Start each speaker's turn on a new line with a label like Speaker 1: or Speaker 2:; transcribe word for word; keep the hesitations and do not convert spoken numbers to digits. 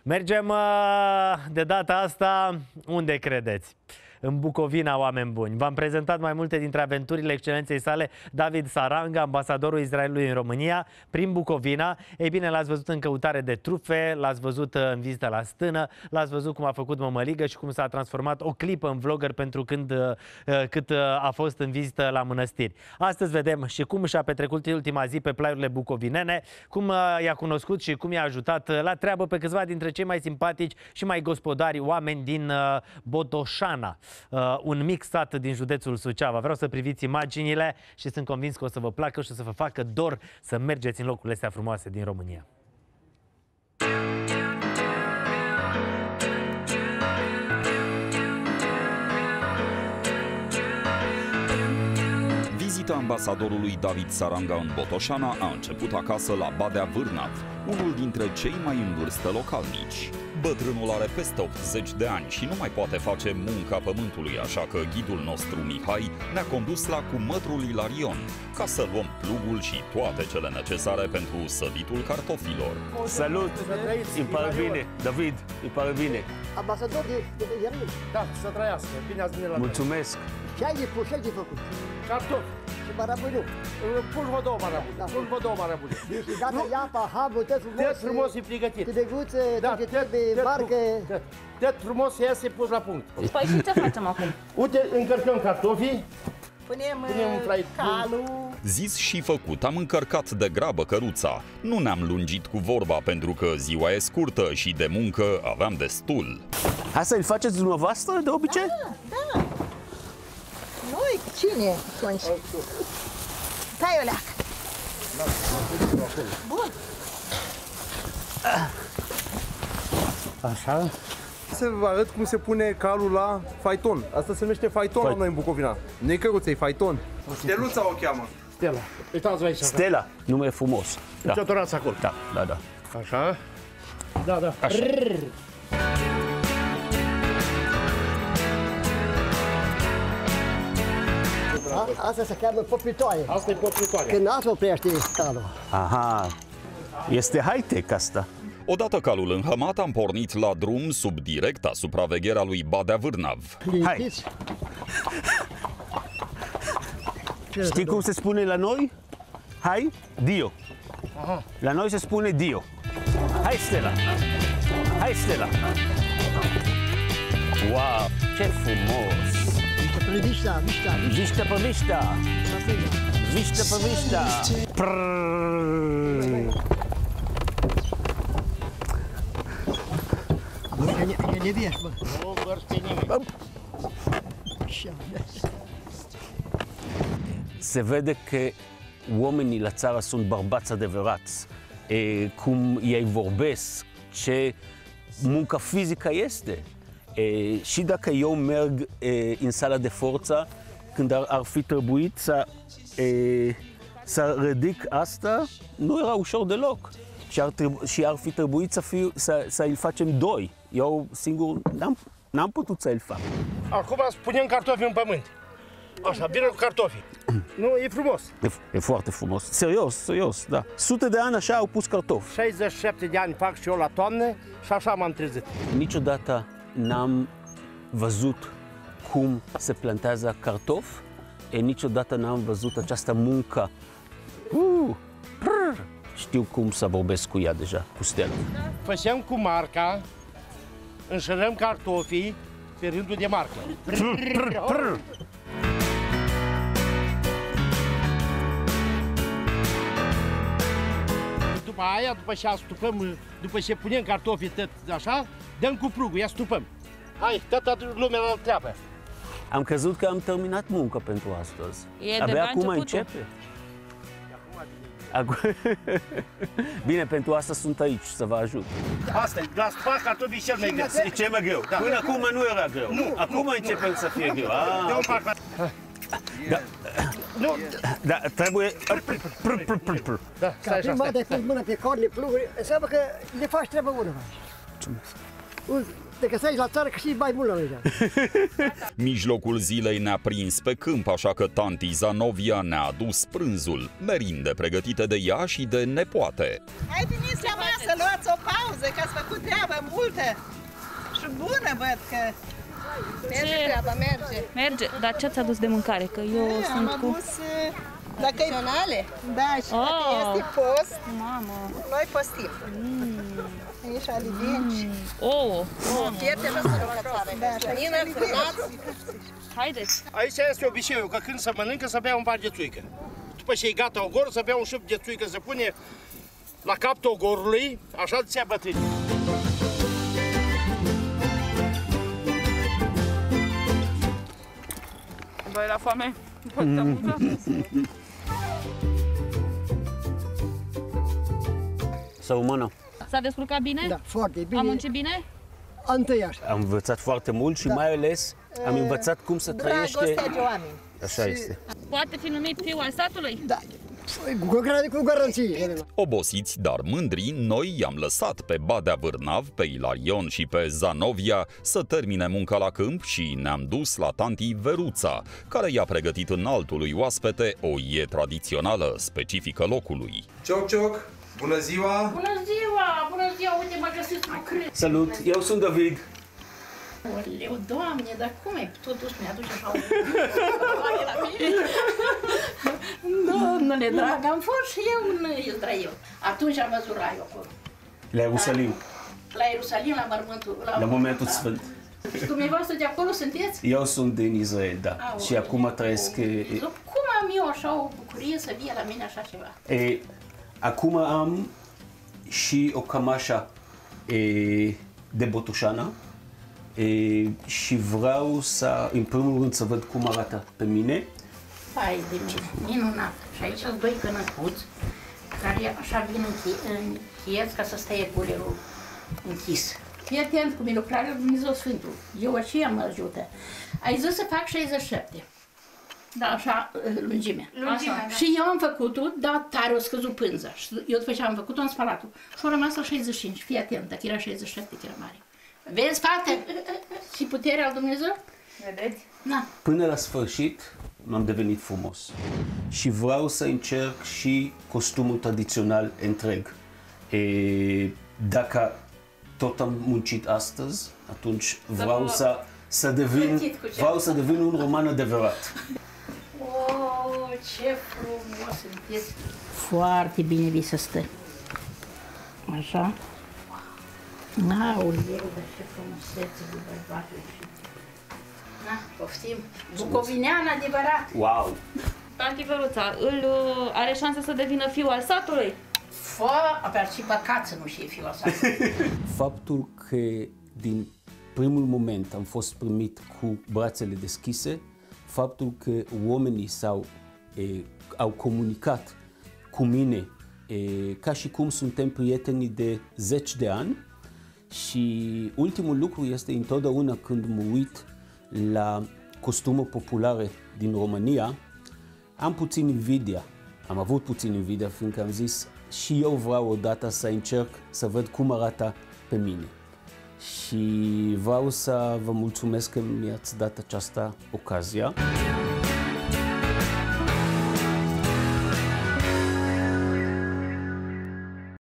Speaker 1: Mergem de data asta, unde credeți? În Bucovina, oameni buni. V-am prezentat mai multe dintre aventurile excelenței sale David Saranga, ambasadorul Israelului în România, prin Bucovina. Ei bine, l-ați văzut în căutare de trufe, l-ați văzut în vizită la stână, l-ați văzut cum a făcut mămăligă și cum s-a transformat o clipă în vlogger pentru când, cât a fost în vizită la mănăstiri. Astăzi vedem și cum și-a petrecut ultima zi pe plaiurile bucovinene, cum i-a cunoscut și cum i-a ajutat la treabă pe câțiva dintre cei mai simpatici și mai gospodari oameni din Botoșana. Uh, un mic sat din județul Suceava. Vreau să priviți imaginile și sunt convins că o să vă placă și o să vă facă dor să mergeți în locurile astea frumoase din România.
Speaker 2: Vizita ambasadorului David Saranga în Botoșana a început acasă la Badea Vârnav, unul dintre cei mai în vârstă localnici. Bătrânul are peste optzeci de ani și nu mai poate face munca pământului, așa că ghidul nostru Mihai ne-a condus la cumătrul Ilarion ca să luăm plugul și toate cele necesare pentru săditul cartofilor.
Speaker 3: Salut! Îmi pare bine, David, îmi pare bine.
Speaker 4: Ambasador de, de Iermin.
Speaker 5: Da, să trăiască. Bine ați venit la
Speaker 3: Mulțumesc!
Speaker 4: Ce ai de pus, ce ai de făcut?
Speaker 5: Cartofi.
Speaker 4: Și marabuniu.
Speaker 5: Pun vă două marabuni.
Speaker 4: Da.
Speaker 5: Pun vă două marabuni.
Speaker 4: Și gata, iapa, hamul, tot frumos.
Speaker 5: Tot frumos e pregătit.
Speaker 4: Câteguță,
Speaker 5: Da,
Speaker 4: tot ce trebuie, marcă.
Speaker 5: Tot frumos să iese pus la punct.
Speaker 6: Păi și ce facem acum?
Speaker 5: Uite, încărcăm cartofii.
Speaker 6: Punem,
Speaker 5: Punem frai-
Speaker 6: calul.
Speaker 2: Zis și făcut, am încărcat de grabă căruța. Nu ne-am lungit cu vorba pentru că ziua e scurtă și de muncă aveam destul.
Speaker 3: Asta îl faceți dumneavoastră de obicei?
Speaker 6: Da, da. Noi, cine? Atunci. Stai o leacă. Bun.
Speaker 5: Așa. Să vă arăt cum se pune calul la faiton. Asta se numește faiton la noi în Bucovina. Nu e căruță, e faiton.
Speaker 7: Steluța o cheamă.
Speaker 5: Stella. Uitați-vă aici.
Speaker 3: Stella, nume frumos. Da,
Speaker 5: Ce-o dorați acolo.
Speaker 3: da, da. da.
Speaker 5: Așa. Da, da.
Speaker 3: Așa.
Speaker 4: A, asta se cheamă popritoare.
Speaker 5: Asta e popritoare.
Speaker 4: Când asta oprește calul.
Speaker 3: Aha, este high-tech asta.
Speaker 2: Odată calul înhămat, am pornit la drum sub directa supraveghere a lui Badea Vârnav.
Speaker 4: Liniștiți.
Speaker 3: Știi cum se spune la noi? Hai, Dio.
Speaker 5: Aha.
Speaker 3: La noi se spune Dio. Hai, Stella. Hai, Stella. Wow, ce frumos.
Speaker 4: Vișta, vișta,
Speaker 3: Vista pe vista. Vista pe vista.
Speaker 4: E neviești, bă.
Speaker 5: Nu vârste nimeni.
Speaker 3: Se vede că oamenii la țară sunt bărbați adevărați. E, cum ei vorbesc, ce munca fizică este. E, și dacă eu merg e, în sala de forță, când ar, ar fi trebuit să, e, să ridic asta, nu era ușor deloc. Și ar, trebu- și ar fi trebuit să, fiu, să, să îl facem doi. Eu singur n-am, n-am putut să îl fac.
Speaker 5: Acum punem cartofi în pământ. Așa, bine cu cartofii. Nu, e frumos.
Speaker 3: E, e foarte frumos. Serios, serios, da. Sute de ani așa au pus cartofi.
Speaker 5: șaizeci și șapte de ani fac și eu la toamnă și așa m-am trezit.
Speaker 3: Niciodată n-am văzut cum se plantează cartofi, e niciodată n-am văzut această muncă. Uh, prr. Știu cum să vorbesc cu ea deja, cu Stella.
Speaker 5: Făceam cu marca, înșelăm cartofii pe rândul de marcă.
Speaker 3: Prr.
Speaker 5: După aia, după ce astupăm, după ce punem cartofii tot așa, dăm cu plugul, ia stupăm. Hai, toată lumea la treabă.
Speaker 3: Am crezut că am terminat munca pentru astăzi.
Speaker 6: E de
Speaker 3: Abia
Speaker 6: la
Speaker 3: acum
Speaker 6: începutul.
Speaker 3: începe. Acum... Bine, pentru asta sunt aici, să vă ajut.
Speaker 5: Asta e, la stupat cartofii cel mai greu.
Speaker 3: E cel mai greu. Până acum nu era greu.
Speaker 5: Nu,
Speaker 3: acum
Speaker 5: nu,
Speaker 3: începe
Speaker 5: nu.
Speaker 3: să fie greu. Ah,
Speaker 5: Eu
Speaker 3: ok.
Speaker 5: fac la...
Speaker 3: Da,
Speaker 5: Nu,
Speaker 3: da, trebuie... Prr, prr, prr, prr.
Speaker 5: da,
Speaker 4: Ca
Speaker 5: stai așa,
Speaker 4: prima
Speaker 5: stai.
Speaker 4: de pus mâna pe corne pluguri, înseamnă că le faci treabă bună. Te găsești la țară că și mai mult la noi.
Speaker 2: Mijlocul zilei ne-a prins pe câmp, așa că tanti Zanovia ne-a adus prânzul, merinde pregătite de ea și de nepoate.
Speaker 6: Hai, veniți la masă, luați o pauză, că ați făcut treabă multă și bună, văd că merge treaba, merge.
Speaker 7: Merge, dar ce ați adus de mâncare? Că eu
Speaker 6: E,
Speaker 7: sunt
Speaker 6: am
Speaker 7: cu...
Speaker 6: adus, dacă e... Da, și
Speaker 7: Oh.
Speaker 6: dacă este post,
Speaker 7: Mamă!
Speaker 6: noi postim. Aici alivinci.
Speaker 7: Oh!
Speaker 6: Fierte jos să rămână. Da, și aici alivinci.
Speaker 7: Haideți!
Speaker 5: Aici este obiceiul, că când se mănâncă să bea un par de țuică. După ce e gata ogorul, să bea un șup de țuică, se pune la capul ogorului, așa de ția bătrânii.
Speaker 7: Băi, la foame? Mm.
Speaker 3: Să rămână.
Speaker 7: S-a descurcat bine?
Speaker 4: Da, foarte bine.
Speaker 7: Am muncit bine?
Speaker 4: Întâi așa.
Speaker 3: Am învățat foarte mult și mai ales am învățat cum să trăiește...
Speaker 6: Dragostea de oameni.
Speaker 3: Așa este.
Speaker 7: Poate fi numit fiul al satului?
Speaker 4: Da, cu, gar- cu garanție.
Speaker 2: Obosiți, dar mândri, noi i-am lăsat pe Badea Vârnav, pe Ilarion și pe Zanovia să termine munca la câmp și ne-am dus la tanti Veruța, care i-a pregătit înaltului oaspete o ie tradițională specifică locului.
Speaker 8: Cioc, cioc! Bună ziua!
Speaker 9: Bună ziua! Bună ziua! Uite, mă găsesc, nu cred!
Speaker 3: Salut, eu sunt David.
Speaker 9: Oleu, Doamne, dar cum ai totuși mi-aduce așa o... la mine? Domnule drag, am fost și eu în Israel. Atunci am văzut raiul acolo.
Speaker 3: La Ierusalim,
Speaker 9: La Ierusalim, la mormântul...
Speaker 3: la momentul
Speaker 9: da.
Speaker 3: sfânt.
Speaker 9: Și dumneavoastră de acolo sunteți?
Speaker 3: Eu sunt din Israel, da.
Speaker 9: Aoleu,
Speaker 3: Și acum trăiesc... e,
Speaker 9: Cum am eu așa o bucurie să vie la mine așa ceva?
Speaker 3: E, acum am și o cămașă e, de Botoșana e, și vreau să, în primul rând, să văd cum arată pe mine.
Speaker 9: Hai de mine, minunat. Și aici sunt doi cănăcuți care așa vin închieți ca să stea culerul închis. Fii atent cum e lucrarea lui Dumnezeu Sfântul. Eu aceea mă ajută. Ai zis să fac șaizeci și șapte. Da, așa, lungimea.
Speaker 7: Lungimea, da.
Speaker 9: Și eu am făcut-o, dar tare o scăzut pânza. Și eu după ce am făcut-o, am spălat-o. Și a rămas la șaizeci și cinci. Fii atent, dacă era șaizeci și șapte, că era mare. Vezi, fată? Și puterea lui Dumnezeu?
Speaker 7: Vedeți?
Speaker 9: Na.
Speaker 3: Până la sfârșit m-am devenit frumos și vreau să încerc și costumul tradițional întreg. E, dacă tot am muncit astăzi, atunci vreau să, să devin, vreau să devin un roman adevărat.
Speaker 9: Oh, ce frumos sunteți! Foarte bine vi se stă. Așa. Aoleu, dar ce frumusețe de bărbatul. Na, poftim. Bucovinean adevărat.
Speaker 3: Wow!
Speaker 7: Tanti Veruța, îl uh, are șanse să devină fiul al satului?
Speaker 9: Fă, abia și păcat să nu știe fiul ăsta.
Speaker 3: Faptul că din primul moment am fost primit cu brațele deschise, faptul că oamenii s-au, e, au comunicat cu mine e, ca și cum suntem prieteni de zeci de ani și ultimul lucru este întotdeauna când mă uit la costumuri populare din România, am puțin invidia, am avut puțin invidia fiindcă am zis și eu vreau odată să încerc să văd cum arată pe mine. Și vreau să vă mulțumesc că mi-ați dat această ocazie.